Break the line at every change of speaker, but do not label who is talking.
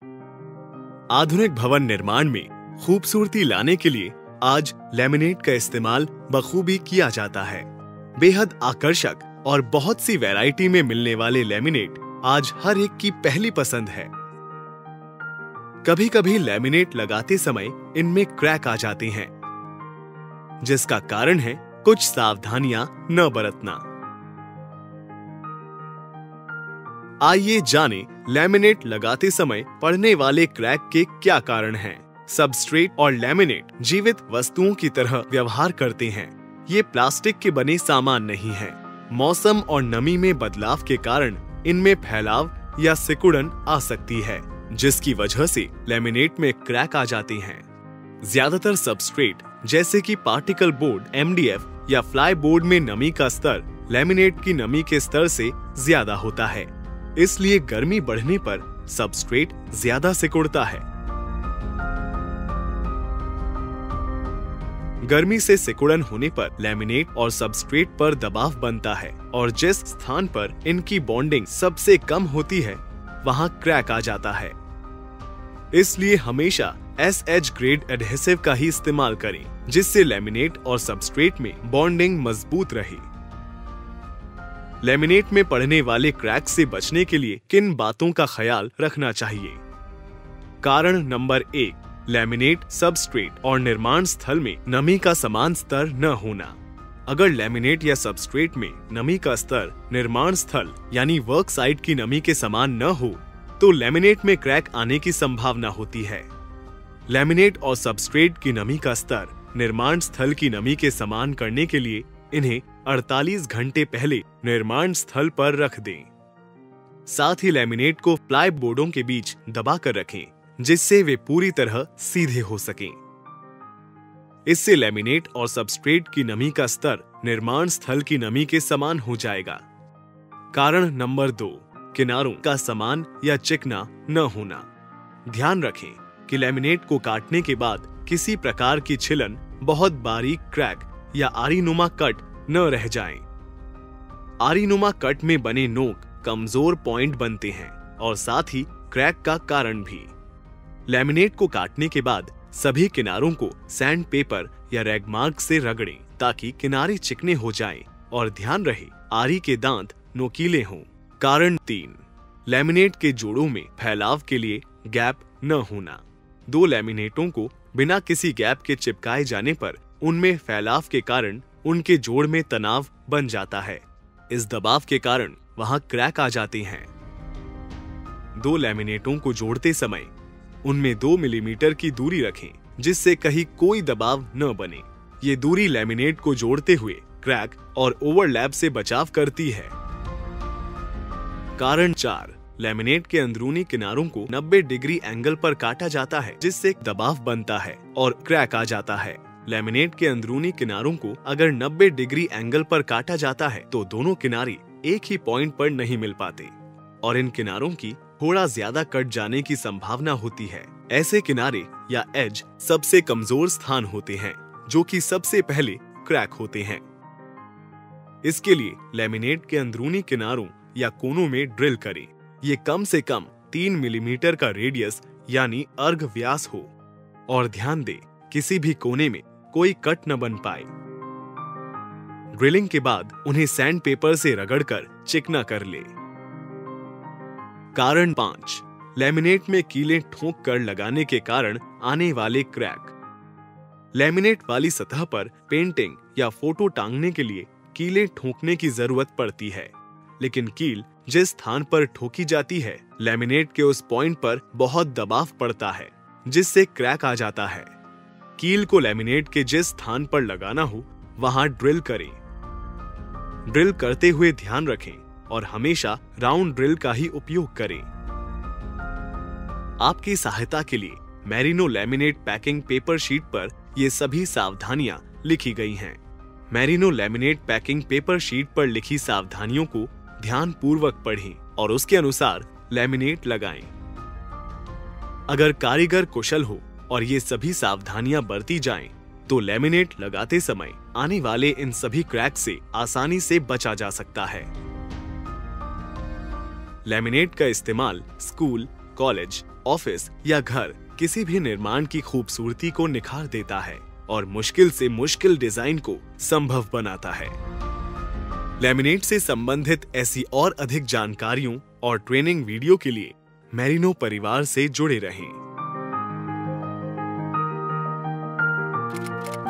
आधुनिक भवन निर्माण में खूबसूरती लाने के लिए आज लैमिनेट का इस्तेमाल बखूबी किया जाता है। बेहद आकर्षक और बहुत सी वैरायटी में मिलने वाले लैमिनेट आज हर एक की पहली पसंद है। कभी कभी लैमिनेट लगाते समय इनमें क्रैक आ जाते हैं, जिसका कारण है कुछ सावधानियां न बरतना। आइए जाने लैमिनेट लगाते समय पड़ने वाले क्रैक के क्या कारण हैं। सबस्ट्रेट और लैमिनेट जीवित वस्तुओं की तरह व्यवहार करते हैं। ये प्लास्टिक के बने सामान नहीं हैं। मौसम और नमी में बदलाव के कारण इनमें फैलाव या सिकुड़न आ सकती है, जिसकी वजह से लैमिनेट में क्रैक आ जाते हैं। ज्यादातर सबस्ट्रेट जैसे कि पार्टिकल बोर्ड, MDF या फ्लाई बोर्ड में नमी का स्तर लैमिनेट की नमी के स्तर से ज्यादा होता है, इसलिए गर्मी बढ़ने पर सबस्ट्रेट ज्यादा सिकुड़ता है। गर्मी से सिकुड़न होने पर लैमिनेट और सबस्ट्रेट पर दबाव बनता है और जिस स्थान पर इनकी बॉन्डिंग सबसे कम होती है वहां क्रैक आ जाता है। इसलिए हमेशा SH ग्रेड एडहेसिव का ही इस्तेमाल करें, जिससे लैमिनेट और सबस्ट्रेट में बॉन्डिंग मजबूत रहे। लैमिनेट में पड़ने वाले क्रैक से बचने के लिए किन बातों का ख्याल रखना चाहिए? कारण नंबर 1, लैमिनेट, सबस्ट्रेट और निर्माण स्थल में नमी का समान स्तर न होना। अगर लैमिनेट या सबस्ट्रेट में नमी का स्तर निर्माण स्थल यानी वर्क साइट की नमी के समान न हो तो लैमिनेट में क्रैक आने की संभावना होती है। लैमिनेट और सबस्ट्रेट की नमी का स्तर निर्माण स्थल की नमी के समान करने के लिए इन्हें 48 घंटे पहले निर्माण स्थल पर रख दें। साथ ही लैमिनेट को प्लाई बोर्डों के बीच दबा कर रखें, जिससे वे पूरी तरह सीधे हो सकें। इससे लैमिनेट और सबस्ट्रेट की नमी का स्तर निर्माण स्थल की नमी के समान हो जाएगा। कारण नंबर 2, किनारों का समान या चिकना न होना। ध्यान रखें कि लैमिनेट को काटने के बाद किसी प्रकार की छिलन, बहुत बारीक क्रैक या आरीनुमा कट न रह जाएं। आरीनुमा कट में बने नोक कमजोर पॉइंट बनते हैं और साथ ही क्रैक का कारण भी। लैमिनेट को काटने के बाद सभी किनारों को सैंड पेपर या रैगमार्क से रगड़ें ताकि किनारे चिकने हो जाएं और ध्यान रहे आरी के दांत नोकीले हों। कारण 3, लैमिनेट के जोड़ों में फैलाव के लिए गैप न होना। 2 लैमिनेटों को बिना किसी गैप के चिपकाए जाने पर उनमें फैलाव के कारण उनके जोड़ में तनाव बन जाता है। इस दबाव के कारण वहां क्रैक आ जाते हैं। 2 लैमिनेटों को जोड़ते समय उनमें 2 मिलीमीटर की दूरी रखें, जिससे कहीं कोई दबाव न बने। ये दूरी लैमिनेट को जोड़ते हुए क्रैक और ओवरलैप से बचाव करती है। कारण 4, लैमिनेट के अंदरूनी किनारों को 90 डिग्री एंगल पर काटा जाता है, जिससे दबाव बनता है और क्रैक आ जाता है। लैमिनेट के अंदरूनी किनारों को अगर 90 डिग्री एंगल पर काटा जाता है तो दोनों किनारे एक ही पॉइंट पर नहीं मिल पाते और इन किनारों की थोड़ा ज्यादा कट जाने की संभावना होती है। ऐसे किनारे या एज सबसे कमजोर स्थान होते हैं, जो कि सबसे पहले क्रैक होते हैं। इसके लिए लैमिनेट के अंदरूनी किनारों या कोनों में ड्रिल करें। ये कम से कम 3 मिलीमीटर का रेडियस यानी अर्घ व्यास हो और ध्यान दें किसी भी कोने में कोई कट न बन पाए। ड्रिलिंग के बाद उन्हें सैंड पेपर से रगड़कर चिकना कर ले। कारण 5, लैमिनेट में कीलें ठोक कर लगाने के कारण आने वाले क्रैक। लैमिनेट वाली सतह पर पेंटिंग या फोटो टांगने के लिए कीलें ठोकने की जरूरत पड़ती है, लेकिन कील जिस स्थान पर ठोकी जाती है लैमिनेट के उस पॉइंट पर बहुत दबाव पड़ता है, जिससे क्रैक आ जाता है। कील को लैमिनेट के जिस स्थान पर लगाना हो वहां ड्रिल करें। ड्रिल करते हुए ध्यान रखें और हमेशा राउंड ड्रिल का ही उपयोग करें। आपकी सहायता के लिए Merino laminate packing paper sheet पर ये सभी सावधानियां लिखी गई हैं। Merino laminate packing paper sheet पर लिखी सावधानियों को ध्यान पूर्वक पढ़ें और उसके अनुसार लैमिनेट लगाएं। अगर कारीगर कुशल हो और ये सभी सावधानियां बरती जाएं, तो लैमिनेट लगाते समय आने वाले इन सभी क्रैक से आसानी से बचा जा सकता है। लैमिनेट का इस्तेमाल स्कूल, कॉलेज, ऑफिस या घर किसी भी निर्माण की खूबसूरती को निखार देता है और मुश्किल से मुश्किल डिजाइन को संभव बनाता है। लैमिनेट से संबंधित ऐसी और अधिक जानकारियों और ट्रेनिंग वीडियो के लिए मेरिनो परिवार से जुड़े रहें।